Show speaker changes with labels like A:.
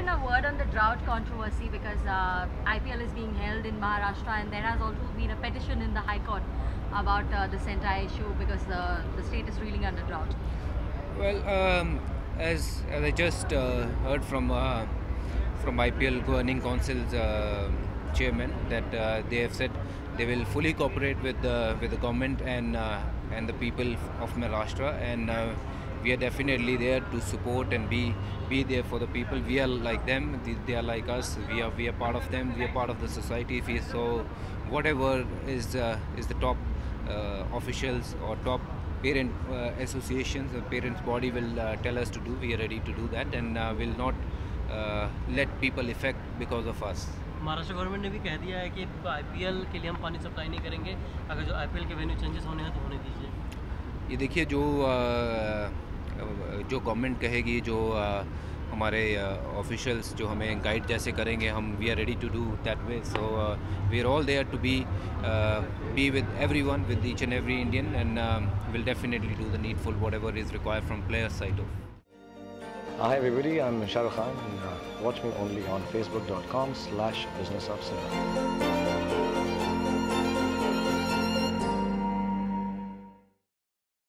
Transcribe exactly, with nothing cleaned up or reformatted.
A: a word on the drought controversy, because uh, I P L is being held in Maharashtra, and there has also been a petition in the High Court about uh, this entire issue because the, the state is reeling under drought.
B: Well, um, as, as I just uh, heard from uh, from I P L Governing Council's uh, chairman, that uh, they have said they will fully cooperate with the with the government and uh, and the people of Maharashtra, and uh, we are definitely there to support and be be there for the people. We are like them; they, they are like us. We are we are part of them. We are part of the society. We, so whatever is uh, is the top uh, officials or top parent uh, associations, the parents body will uh, tell us to do. We are ready to do that, and uh, will not uh, let people affect because of us.
C: Maharashtra government ने भी कह दिया है कि IPL के लिए हम पानी सप्लाई नहीं करेंगे, अगर जो आईपीएल के वेन्यू चेंजेस होने हैं तो होने दीजिए।
B: ये देखिए, जो जो गवर्नमेंट कहेगी, जो हमारे ऑफिशियल्स जो हमें गाइड जैसे करेंगे, हम we are ready to do that way. So we are all there to be be with everyone, with each and every Indian, and will definitely do the needful whatever is required from players side off.
D: Hi everybody, I'm Shah Rukh Khan, and uh, watch me only on facebook dot com slash business of cinema.